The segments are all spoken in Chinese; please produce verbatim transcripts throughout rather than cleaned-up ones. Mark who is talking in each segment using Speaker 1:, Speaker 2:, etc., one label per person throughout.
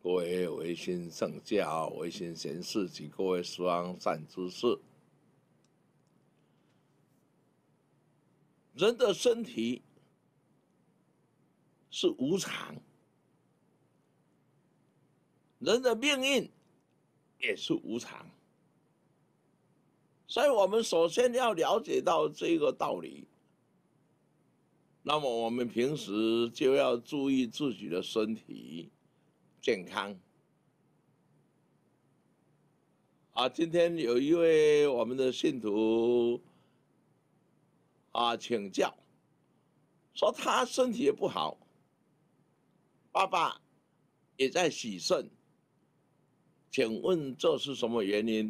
Speaker 1: 各位维新圣教、维新贤士及各位师昂善知识，人的身体是无常，人的命运也是无常，所以我们首先要了解到这个道理。那么我们平时就要注意自己的身体健康。啊，今天有一位我们的信徒啊请教，说他身体也不好，爸爸也在洗肾，请问这是什么原因？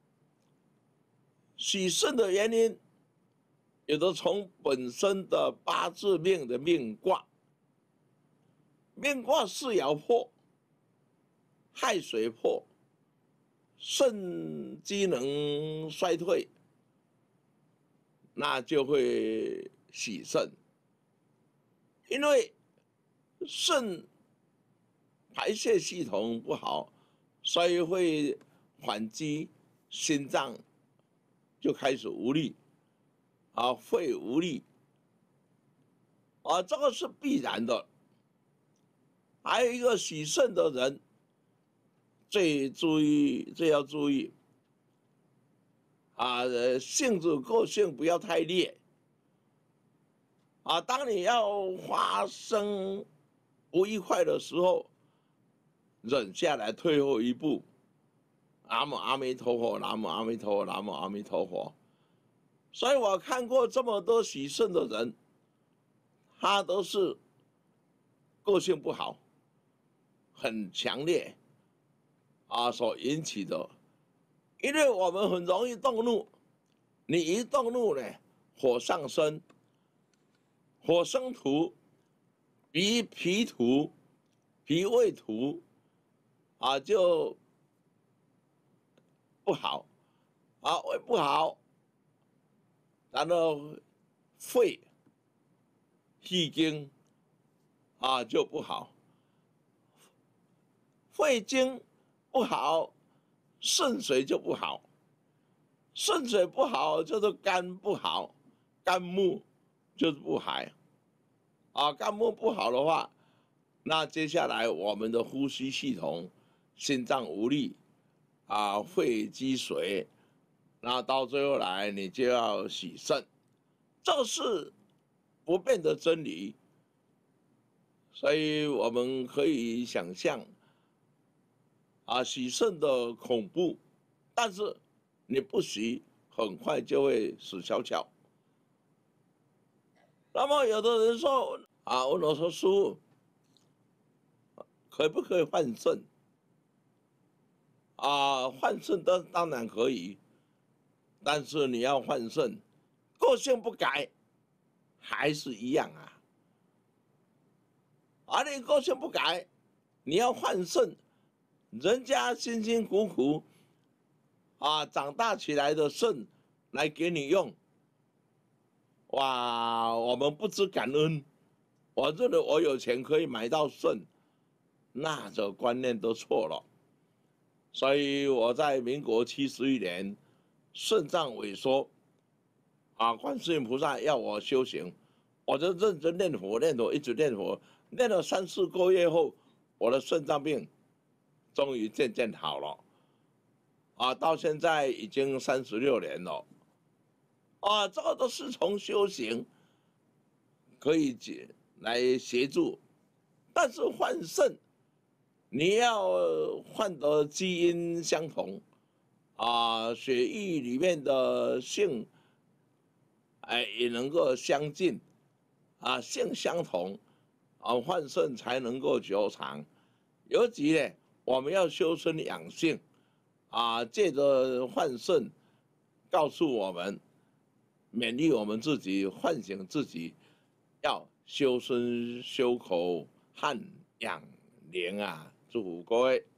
Speaker 1: 洗肾的原因，有的从本身的八字命的命卦，命卦四爻破，亥水破，肾机能衰退，那就会洗肾，因为肾排泄系统不好，所以会反击，心脏就开始无力，啊，肺无力，啊，这个是必然的。还有一个洗肾的人，最注意，最要注意，啊，性子个性不要太烈，啊，当你要发生不愉快的时候，忍下来，退后一步。南无阿弥陀佛，南无阿弥陀佛，南无阿弥陀佛。所以我看过这么多洗肾的人，他都是个性不好，很强烈啊所引起的。因为我们很容易动怒，你一动怒呢，火上升，火生土，脾脾土，脾胃土，啊就不好，啊胃不好。然后肺、气经啊就不好，肺经不好，肾水就不好，肾水不好就是肝不好，肝木就是不好，啊，肝木不好的话，那接下来我们的呼吸系统、心脏无力，啊，肺积水。那到最后来，你就要洗肾，这是不变的真理。所以我们可以想象，啊，洗肾的恐怖，但是你不洗，很快就会死翘翘。那么有的人说，啊，问我说师父，可不可以换肾？啊，换肾当当然可以。但是你要换肾，个性不改，还是一样啊。而你个性不改，你要换肾，人家辛辛苦苦啊长大起来的肾来给你用，哇，我们不知感恩。我认为我有钱可以买到肾，那这观念都错了。所以我在民国七十一年。肾脏萎缩，啊，观世音菩萨要我修行，我就认真念佛，念佛一直念佛，念了三四个月后，我的肾脏病终于渐渐好了，啊，到现在已经三十六年了，啊，这个都是从修行可以解来协助，但是换肾，你要换得基因相同。啊，血液里面的性，哎，也能够相近，啊，性相同，啊，换肾才能够久长。尤其呢，我们要修身养性，啊，借着换肾，告诉我们，勉励我们自己，唤醒自己，要修身修口，汉养灵啊！祝福各位。